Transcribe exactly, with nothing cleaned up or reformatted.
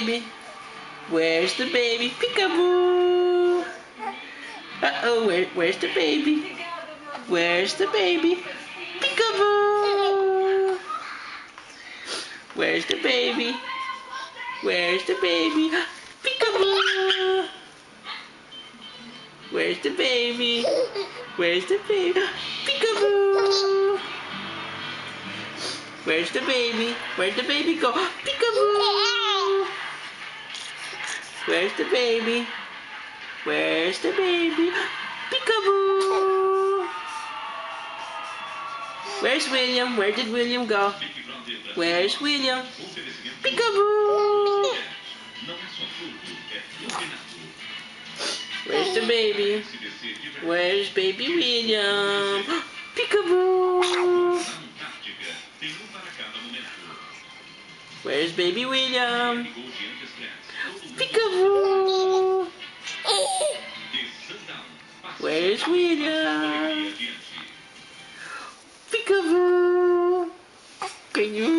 baby? Where's the baby? Peekaboo! Uh-oh, where, where's the baby? Where's the baby? Peekaboo! Where's the baby? Where's the baby? Peekaboo! Where's the baby? Where's the baby? Peekaboo! Where's the baby? Where'd the baby go? Peekaboo! Where's the baby? Where's the baby? Peekaboo! Where's William? Where did William go? Where's William? Peekaboo! Where's the baby? Where's baby William? Peekaboo! Where's baby William? Peekaboo! Where's William? Peekaboo! Can you